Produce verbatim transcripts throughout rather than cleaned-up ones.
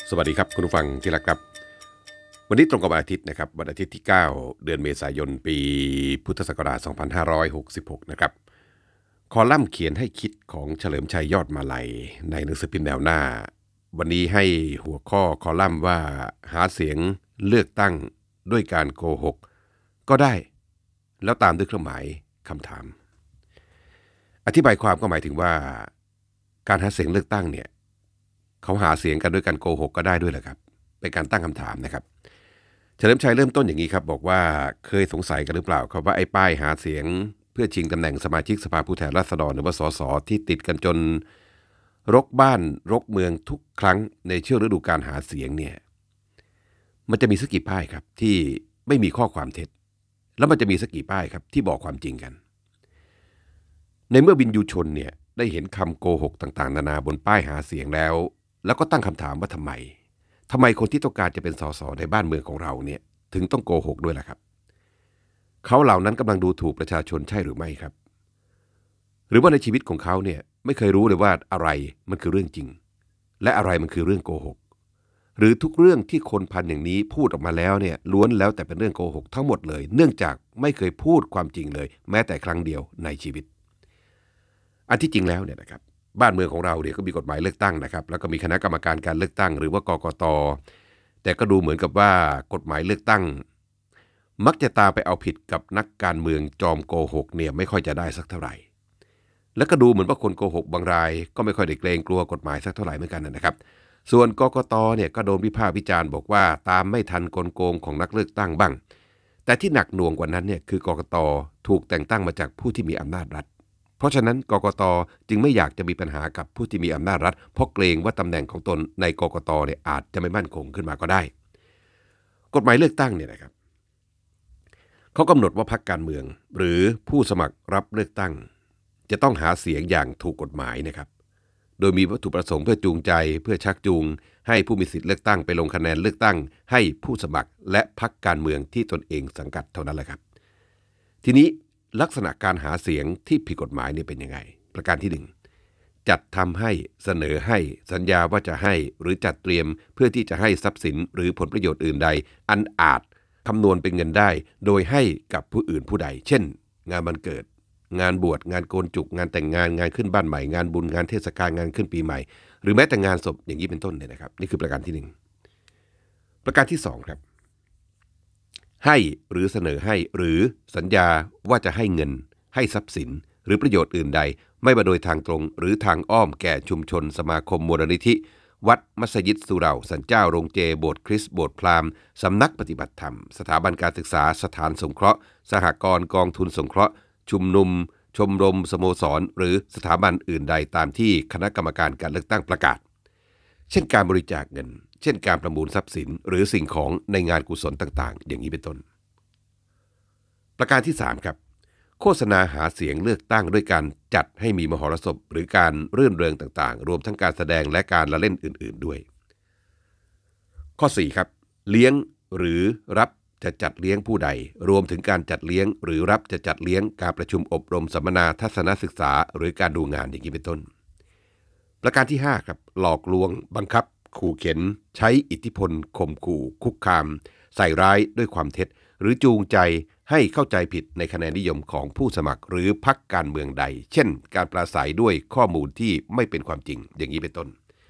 สวัสดีครับคุณผู้ฟังที่รักครับวันนี้ตรงกับวันอาทิตย์นะครับวันอาทิตย์ที่เก้าเดือนเมษายนปีพุทธศักราชสองพันห้าร้อยหกสิบหกนะครับคอลัมน์เขียนให้คิดของเฉลิมชัยยอดมาลัยในหนังสือพิมพ์แนวหน้าวันนี้ให้หัวข้อคอลัมน์ว่าหาเสียงเลือกตั้งด้วยการโกหกก็ได้แล้วตามด้วยเครื่องหมายคำถามอธิบายความก็หมายถึงว่าการหาเสียงเลือกตั้งเนี่ยเขาหาเสียงกันด้วยการโกหกก็ได้ด้วยเหรอครับเป็นการตั้งคำถามนะครับเฉลิมชัยเริ่มต้นอย่างนี้ครับบอกว่าเคยสงสัยกันหรือเปล่าครับว่าไอ้ป้ายหาเสียงเพื่อชิงตำแหน่งสมาชิกสภาผู้แทนราษฎรหรือว่าสสที่ติดกันจนรกบ้านรกเมืองทุกครั้งในช่วงฤดูการหาเสียงเนี่ยมันจะมีสักกี่ป้ายครับที่ไม่มีข้อความเท็จแล้วมันจะมีสักกี่ป้ายครับที่บอกความจริงกันในเมื่อวินยูชนเนี่ยได้เห็นคำโกหกต่างๆนานาบนป้ายหาเสียงแล้วแล้วก็ตั้งคำถามว่าทำไมทำไมคนที่ต้องการจะเป็นสสในบ้านเมืองของเราเนี่ยถึงต้องโกหกด้วยล่ะครับเขาเหล่านั้นกำลังดูถูกประชาชนใช่หรือไม่ครับหรือว่าในชีวิตของเขาเนี่ยไม่เคยรู้เลยว่าอะไรมันคือเรื่องจริงและอะไรมันคือเรื่องโกหกหรือทุกเรื่องที่คนพันอย่างนี้พูดออกมาแล้วเนี่ยล้วนแล้วแต่เป็นเรื่องโกหกทั้งหมดเลยเนื่องจากไม่เคยพูดความจริงเลยแม้แต่ครั้งเดียวในชีวิตอันที่จริงแล้วเนี่ยนะครับบ้านเมืองของเราเนี่ยก็มีกฎหมายเลือกตั้งนะครับแล้วก็มีคณะกรรมการการเลือกตั้งหรือว่ากกต.แต่ก็ดูเหมือนกับว่ากฎหมายเลือกตั้งมักจะตามไปเอาผิดกับนักการเมืองจอมโกหกเนี่ยไม่ค่อยจะได้สักเท่าไหร่แล้วก็ดูเหมือนว่าคนโกหกบางรายก็ไม่ค่อยได้เกรงกลัวกฎหมายสักเท่าไหร่เหมือนกันนะครับส่วนกกต.เนี่ยก็โดนวิพากษ์วิจารณ์บอกว่าตามไม่ทันกลโกงของนักเลือกตั้งบ้างแต่ที่หนักหน่วงกว่านั้นเนี่ยคือกกต.ถูกแต่งตั้งมาจากผู้ที่มีอำนาจรัฐเพราะฉะนั้นกกต.จึงไม่อยากจะมีปัญหากับผู้ที่มีอำนาจรัฐเพราะเกรงว่าตำแหน่งของตนในกกต.เนี่ยอาจจะไม่มั่นคงขึ้นมาก็ได้กฎหมายเลือกตั้งเนี่ยนะครับเขากำหนดว่าพรรคการเมืองหรือผู้สมัครรับเลือกตั้งจะต้องหาเสียงอย่างถูกกฎหมายนะครับโดยมีวัตถุประสงค์เพื่อจูงใจเพื่อชักจูงให้ผู้มีสิทธิ์เลือกตั้งไปลงคะแนนเลือกตั้งให้ผู้สมัครและพรรคการเมืองที่ตนเองสังกัดเท่านั้นแหละครับทีนี้ลักษณะการหาเสียงที่ผิดกฎหมายนี่เป็นยังไงประการที่หนึ่งจัดทำให้เสนอให้สัญญาว่าจะให้หรือจัดเตรียมเพื่อที่จะให้ทรัพย์สินหรือผลประโยชน์อื่นใดอันอาจคำนวณเป็นเงินได้โดยให้กับผู้อื่นผู้ใดเช่นงานวันเกิดงานบวชงานโกนจุกงานแต่งงานงานขึ้นบ้านใหม่งานบุญงานเทศกาลงานขึ้นปีใหม่หรือแม้แต่งานศพอย่างนี้เป็นต้นเนี่ยนะครับนี่คือประการที่หนึ่งประการที่สองครับให้หรือเสนอให้หรือสัญญาว่าจะให้เงินให้ทรัพย์สินหรือประโยชน์อื่นใดไม่ว่าโดยทางตรงหรือทางอ้อมแก่ชุมชนสมาคมมูลนิธิวัดมัสยิดสุเหร่าสันเจ้าโรงเจโบสถ์คริสต์โบสถ์พราหมณ์สำนักปฏิบัติธรรมสถาบันการศึกษาสถานสงเคราะห์สหกรณ์กองทุนสงเคราะห์ชุมนุมชมรมสโมสรหรือสถาบันอื่นใดตามที่คณะกรรมการการเลือกตั้งประกาศเช่นการบริจาคเงินเช่นการประมูลทรัพย์สินหรือสิ่งของในงานกุศลต่างๆอย่างนี้เป็นต้นประการที่สามครับโฆษณาหาเสียงเลือกตั้งด้วยการจัดให้มีมหรสพหรือการรื่นเริงต่างๆรวมทั้งการแสดงและการละเล่นอื่นๆด้วยข้อสี่ครับเลี้ยงหรือรับจะจัดเลี้ยงผู้ใดรวมถึงการจัดเลี้ยงหรือรับจะจัดเลี้ยงการประชุมอบรมสัมมนาทัศนศึกษาหรือการดูงานอย่างนี้เป็นต้นประการที่ห้าครับหลอกลวงบังคับขู่เข็นใช้อิทธิพลข่มขู่คุกคามใส่ร้ายด้วยความเท็จหรือจูงใจให้เข้าใจผิดในคะแนนนิยมของผู้สมัครหรือพรรคการเมืองใดเช่นการปราศัยด้วยข้อมูลที่ไม่เป็นความจริงอย่างนี้เป็นต้น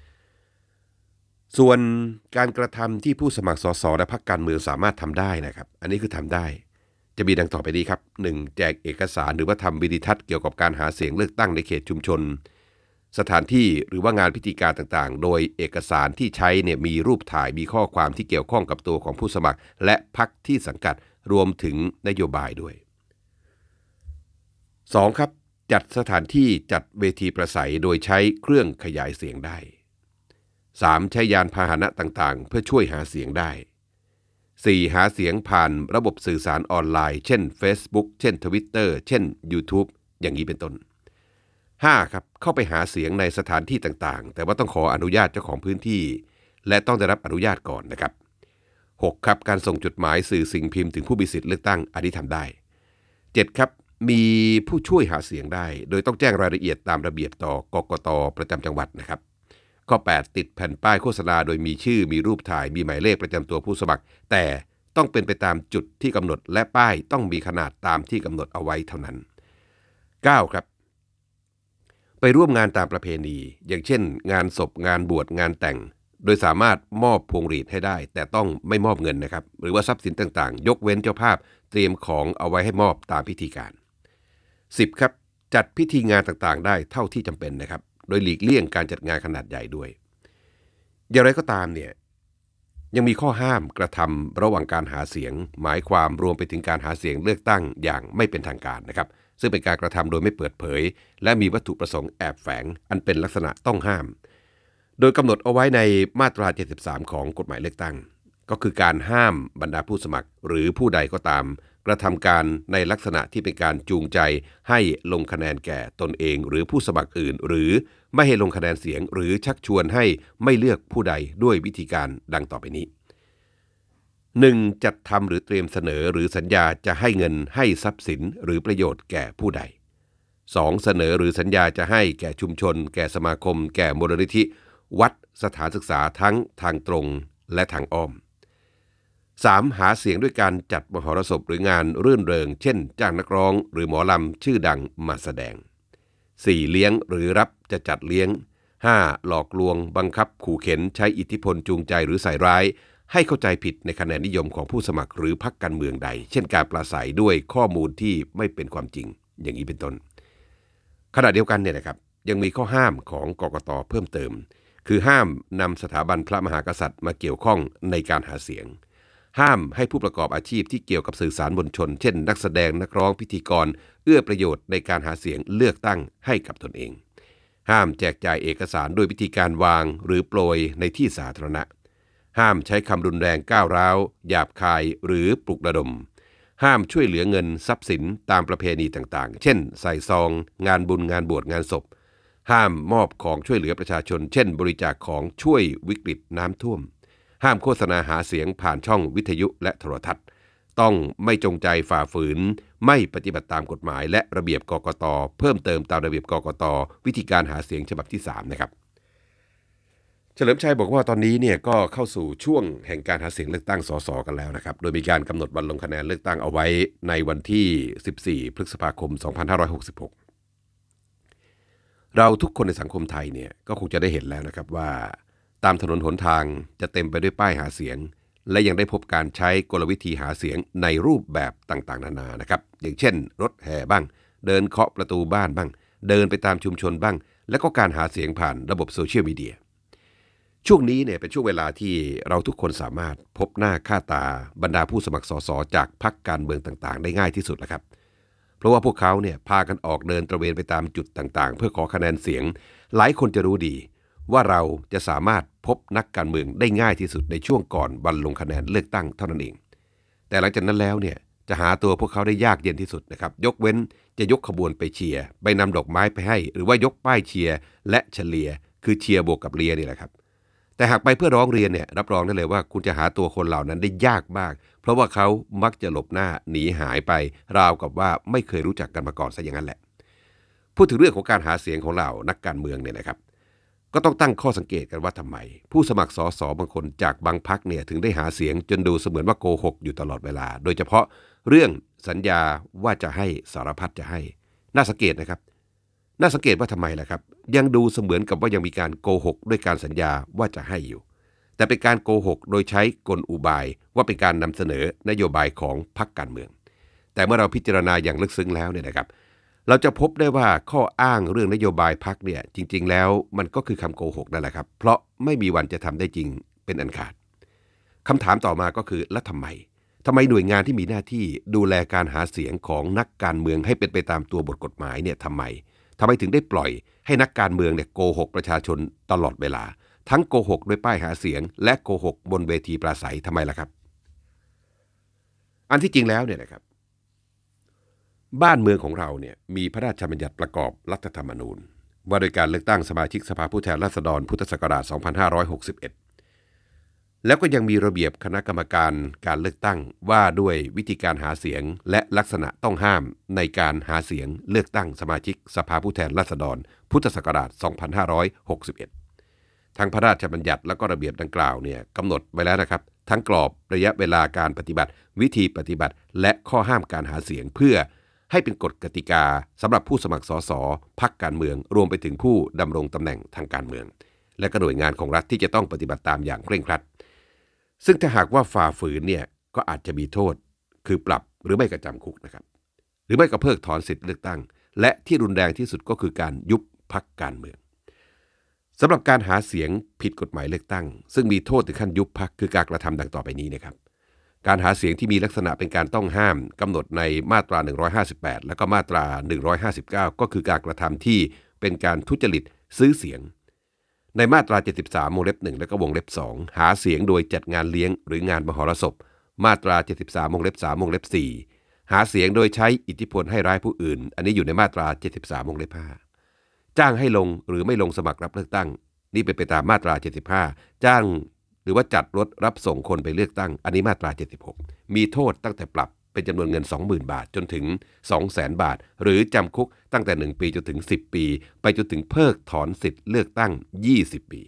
ส่วนการกระทำที่ผู้สมัครสสและพรรคการเมืองสามารถทำได้นะครับอันนี้คือทำได้จะมีดังต่อไปนี้ครับหนึ่งแจกเอกสารหรือว่าทำวิดีทัศน์เกี่ยวกับการหาเสียงเลือกตั้งในเขตชุมชนสถานที่หรือว่างานพิธีการต่างๆโดยเอกสารที่ใช้เนี่ยมีรูปถ่ายมีข้อความที่เกี่ยวข้องกับตัวของผู้สมัครและพรรคที่สังกัดรวมถึงนโยบายด้วยสองครับจัดสถานที่จัดเวทีประสัยโดยใช้เครื่องขยายเสียงได้สามใช้ยานพาหนะต่างๆเพื่อช่วยหาเสียงได้สี่หาเสียงผ่านระบบสื่อสารออนไลน์เช่น Facebook เช่น Twitter เช่น YouTube อย่างนี้เป็นต้นห้าครับเข้าไปหาเสียงในสถานที่ต่างๆแต่ว่าต้องขออนุญาตเจ้าของพื้นที่และต้องได้รับอนุญาตก่อนนะครับหกครับการส่งจดหมายสื่อสิ่งพิมพ์ถึงผู้มีสิทธิ์เลือกตั้งอันนี้ทำได้เจ็ดครับมีผู้ช่วยหาเสียงได้โดยต้องแจ้งรายละเอียดตามระเบียบต่อกกต.ประจำจังหวัดนะครับข้อแปดติดแผ่นป้ายโฆษณาโดยมีชื่อมีรูปถ่ายมีหมายเลขประจำตัวผู้สมัครแต่ต้องเป็นไปตามจุดที่กำหนดและป้ายต้องมีขนาดตามที่กำหนดเอาไว้เท่านั้นเก้าครับไปร่วมงานตามประเพณีอย่างเช่นงานศพงานบวชงานแต่งโดยสามารถมอบพวงหรีดให้ได้แต่ต้องไม่มอบเงินนะครับหรือว่าทรัพย์สินต่างๆยกเว้นเจ้าภาพเตรียมของเอาไว้ให้มอบตามพิธีการสิบครับจัดพิธีงานต่างๆได้เท่าที่จำเป็นนะครับโดยหลีกเลี่ยงการจัดงานขนาดใหญ่ด้วยอย่างไรก็ตามเนี่ยยังมีข้อห้ามกระทำระหว่างการหาเสียงหมายความรวมไปถึงการหาเสียงเลือกตั้งอย่างไม่เป็นทางการนะครับซึ่งเป็นการกระทำโดยไม่เปิดเผยและมีวัตถุประสงค์แอบแฝงอันเป็นลักษณะต้องห้ามโดยกำหนดเอาไว้ในมาตราเจ็ดสิบสามของกฎหมายเลือกตั้งก็คือการห้ามบรรดาผู้สมัครหรือผู้ใดก็ตามกระทำการในลักษณะที่เป็นการจูงใจให้ลงคะแนนแก่ตนเองหรือผู้สมัครอื่นหรือไม่ให้ลงคะแนนเสียงหรือชักชวนให้ไม่เลือกผู้ใดด้วยวิธีการดังต่อไปนี้ หนึ่ง. จัดทำหรือเตรียมเสนอหรือสัญญาจะให้เงินให้ทรัพย์สินหรือประโยชน์แก่ผู้ใด สอง. เสนอหรือสัญญาจะให้แก่ชุมชนแก่สมาคมแก่มูลนิธิวัดสถานศึกษาทั้งทางตรงและทางอ้อม สาม. หาเสียงด้วยการจัดมหรสพหรืองานรื่นเริงเช่นจ้างนักร้องหรือหมอลำชื่อดังมาแสดง สี่. เลี้ยงหรือรับจะจัดเลี้ยง ห้า. หลอกลวงบังคับขู่เข็นใช้อิทธิพลจูงใจหรือใส่ร้ายให้เข้าใจผิดในคะแนนนิยมของผู้สมัครหรือพรรคการเมืองใดเช่นการปราศัยด้วยข้อมูลที่ไม่เป็นความจริงอย่างนี้เป็นต้นขณะเดียวกันเนี่ยนะครับยังมีข้อห้ามของกกต.เพิ่มเติมคือห้ามนำสถาบันพระมหากษัตริย์มาเกี่ยวข้องในการหาเสียงห้ามให้ผู้ประกอบอาชีพที่เกี่ยวกับสื่อสารมวลชนเช่นนักแสดงนักร้องพิธีกรเอื้อประโยชน์ในการหาเสียงเลือกตั้งให้กับตนเองห้ามแจกจ่ายเอกสารด้วยวิธีการวางหรือโปรยในที่สาธารณะห้ามใช้คำรุนแรงก้าวร้าวหยาบคายหรือปลุกระดมห้ามช่วยเหลือเงินทรัพย์สินตามประเพณีต่างๆเช่นใส่ซองงานบุญงานบวชงานศพห้ามมอบของช่วยเหลือประชาชนเช่นบริจาคของช่วยวิกฤตน้ำท่วมห้ามโฆษณาหาเสียงผ่านช่องวิทยุและโทรทัศน์ต้องไม่จงใจฝ่าฝืนไม่ปฏิบัติตามกฎหมายและระเบียบกกต.เพิ่มเติมตามระเบียบกกต.วิธีการหาเสียงฉบับที่สามนะครับเฉลิมชัยบอกว่าตอนนี้เนี่ยก็เข้าสู่ช่วงแห่งการหาเสียงเลือกตั้งสสกันแล้วนะครับโดยมีการกำหนดวันลงคะแนนเลือกตั้งเอาไว้ในวันที่สิบสี่พฤษภาคมสองพันห้าร้อยหกสิบหกเราทุกคนในสังคมไทยเนี่ยก็คงจะได้เห็นแล้วนะครับว่าตามถนนหนทางจะเต็มไปด้วยป้ายหาเสียงและยังได้พบการใช้กลวิธีหาเสียงในรูปแบบต่างๆนานานะครับอย่างเช่นรถแห่บ้างเดินเคาะประตูบ้านบ้างเดินไปตามชุมชนบ้างและก็การหาเสียงผ่านระบบโซเชียลมีเดียช่วงนี้เนี่ยเป็นช่วงเวลาที่เราทุกคนสามารถพบหน้าค่าตาบรรดาผู้สมัครสสจากพรรคการเมืองต่างๆได้ง่ายที่สุดแล้วครับเพราะว่าพวกเขาเนี่ยพากันออกเดินตระเวนไปตามจุดต่างๆเพื่อขอคะแนนเสียงหลายคนจะรู้ดีว่าเราจะสามารถพบนักการเมืองได้ง่ายที่สุดในช่วงก่อนวันลงคะแนนเลือกตั้งเท่านั้นเองแต่หลังจากนั้นแล้วเนี่ยจะหาตัวพวกเขาได้ยากเย็นที่สุดนะครับยกเว้นจะยกขบวนไปเชียร์ไปนำดอกไม้ไปให้หรือว่ายกป้ายเชียร์และเฉลี่ยคือเชียร์บวกกับเลียนี่แหละครับแต่หากไปเพื่อร้องเรียนเนี่ยรับรองได้เลยว่าคุณจะหาตัวคนเหล่านั้นได้ยากมากเพราะว่าเขามักจะหลบหน้าหนีหายไปราวกับว่าไม่เคยรู้จักกันมาก่อนซะอย่างนั้นแหละพูดถึงเรื่องของการหาเสียงของเรานักการเมืองเนี่ยนะครับก็ต้องตั้งข้อสังเกตกันว่าทำไมผู้สมัครสสบางคนจากบางพรรคเนี่ยถึงได้หาเสียงจนดูเสมือนว่าโกหกอยู่ตลอดเวลาโดยเฉพาะเรื่องสัญญาว่าจะให้สารพัดจะให้น่าสังเกตนะครับน่าสังเกตว่าทำไมล่ะครับยังดูเสมือนกับว่ายังมีการโกหกด้วยการสัญญาว่าจะให้อยู่แต่เป็นการโกหกโดยใช้กลอุบายว่าเป็นการนำเสนอนโยบายของพรรคการเมืองแต่เมื่อเราพิจารณาอย่างลึกซึ้งแล้วเนี่ยนะครับเราจะพบได้ว่าข้ออ้างเรื่องนโยบายพรรคเนี่ยจริงๆแล้วมันก็คือคำโกหกนั่นแหละครับเพราะไม่มีวันจะทำได้จริงเป็นอันขาดคำถามต่อมาก็คือแล้วทำไมทำไมหน่วยงานที่มีหน้าที่ดูแลการหาเสียงของนักการเมืองให้เป็นไปตามตัวบทกฎหมายเนี่ยทำไมทำไมถึงได้ปล่อยให้นักการเมืองเนี่ยโกหกประชาชนตลอดเวลาทั้งโกหกด้วยป้ายหาเสียงและโกหกบนเวทีปราศัยทำไมล่ะครับอันที่จริงแล้วเนี่ยนะครับบ้านเมืองของเราเนี่ยมีพระราชบัญญัติประกอบรัฐธรรมนูญว่าโดยการเลือกตั้งสมาชิกสภาผู้แทนราษฎรพุทธศักราชสองพันห้าร้อยหกสิบเอ็ดแล้วก็ยังมีระเบียบคณะกรรมการการเลือกตั้งว่าด้วยวิธีการหาเสียงและลักษณะต้องห้ามในการหาเสียงเลือกตั้งสมาชิกสภาผู้แทนราษฎรพุทธศักราชสองพันห้าร้อยหกสิบเอ็ดทั้งพระราชบัญญัติและก็ระเบียบดังกล่าวเนี่ยกำหนดไว้แล้วนะครับทั้งกรอบระยะเวลาการปฏิบัติวิธีปฏิบัติและข้อห้ามการหาเสียงเพื่อให้เป็นกฎกติกาสำหรับผู้สมัครสสพรรคการเมืองรวมไปถึงผู้ดำรงตำแหน่งทางการเมืองและก็หน่วยงานของรัฐที่จะต้องปฏิบัติตามอย่างเคร่งครัดซึ่งถ้าหากว่าฝ่าฝืนเนี่ยก็อาจจะมีโทษคือปรับหรือไม่ก็จำคุกนะครับหรือไม่ก็เพิกถอนสิทธิเลือกตั้งและที่รุนแรงที่สุดก็คือการยุบพรรคการเมืองสำหรับการหาเสียงผิดกฎหมายเลือกตั้งซึ่งมีโทษถึงขั้นยุบพรรคคือการกระทำดังต่อไปนี้นะครับการหาเสียงที่มีลักษณะเป็นการต้องห้ามกำหนดในมาตราหนึ่งร้อยห้าสิบแปดและก็มาตราหนึ่งร้อยห้าสิบเก้าก็คือการกระทำที่เป็นการทุจริตซื้อเสียงในมาตราเจ็ดสิบสามวงเล็บหนึ่งและก็วงเล็บสองหาเสียงโดยจัดงานเลี้ยงหรืองานมหรสพมาตราเจ็ดสิบสามวงเล็บสามวงเล็บสี่หาเสียงโดยใช้อิทธิพลให้ร้ายผู้อื่นอันนี้อยู่ในมาตราเจ็ดสิบสามวงเล็บห้าจ้างให้ลงหรือไม่ลงสมัครรับเลือกตั้งนี่เป็นไปตามมาตราเจ็ดสิบห้าจ้างหรือว่าจัดรถรับส่งคนไปเลือกตั้งอันนี้มาตราเจ็ดสิบหกมีโทษตั้งแต่ปรับเป็นจำนวนเงิน สองหมื่น บาทจนถึง สองแสน บาทหรือจำคุกตั้งแต่หนึ่งปีจนถึงสิบปีไปจนถึงเพิกถอนสิทธิ์เลือกตั้งยี่สิบปี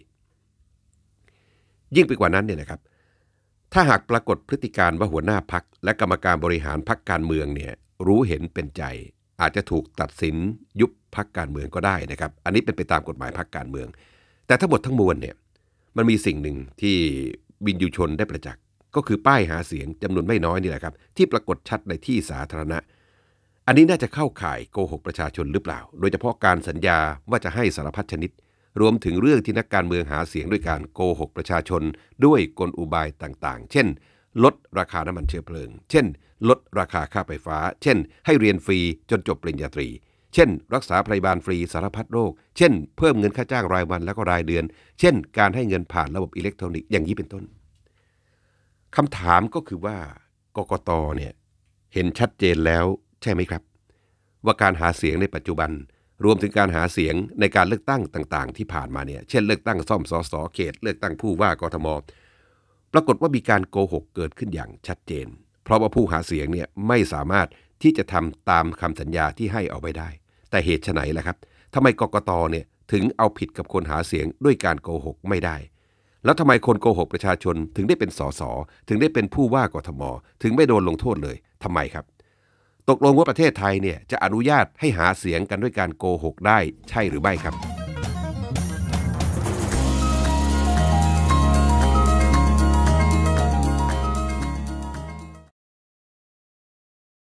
ยิ่งไปกว่านั้นเนี่ยนะครับถ้าหากปรากฏพฤติการว่าหัวหน้าพรรคและกรรมการบริหารพรรคการเมืองเนี่ยรู้เห็นเป็นใจอาจจะถูกตัดสินยุบพรรคการเมืองก็ได้นะครับอันนี้เป็นไปตามกฎหมายพรรคการเมืองแต่ทั้งหมดทั้งมวลเนี่ยมันมีสิ่งหนึ่งที่วินยูชนได้ประจักษ์ก็คือป้ายหาเสียงจำนวนไม่น้อยนี่แหละครับที่ปรากฏชัดในที่สาธารณะอันนี้น่าจะเข้าข่ายโกหกประชาชนหรือเปล่าโดยเฉพาะการสัญญาว่าจะให้สารพัดชนิดรวมถึงเรื่องที่นักการเมืองหาเสียงด้วยการโกหกประชาชนด้วยกลอุบายต่างๆเช่นลดราคาน้ำมันเชื้อเพลิงเช่นลดราคาค่าไฟฟ้าเช่นให้เรียนฟรีจนจบปริญญาตรีเช่นรักษาพยาบาลฟรีสารพัดโรคเช่นเพิ่มเงินค่าจ้างรายวันแล้วก็รายเดือนเช่นการให้เงินผ่านระบบอิเล็กทรอนิกส์อย่างนี้เป็นต้นคำถามก็คือว่ากกต.เนี่ยเห็นชัดเจนแล้วใช่ไหมครับว่าการหาเสียงในปัจจุบันรวมถึงการหาเสียงในการเลือกตั้งต่างๆที่ผ่านมาเนี่ยเช่นเลือกตั้งซ่อมสสเขตเลือกตั้งผู้ว่ากทมปรากฏว่ามีการโกหกเกิดขึ้นอย่างชัดเจนเพราะว่าผู้หาเสียงเนี่ยไม่สามารถที่จะทำตามคำสัญญาที่ให้เอาไว้ได้แต่เหตุไฉนล่ะครับทำไมกกต.เนี่ยถึงเอาผิดกับคนหาเสียงด้วยการโกหกไม่ได้แล้วทำไมคนโกหกประชาชนถึงได้เป็นสสถึงได้เป็นผู้ว่ากทมถึงไม่โดนลงโทษเลยทำไมครับตกลงว่าประเทศไทยเนี่ยจะอนุญาตให้หาเสียงกันด้วยการโกหกได้ใช่หรือไม่ครับ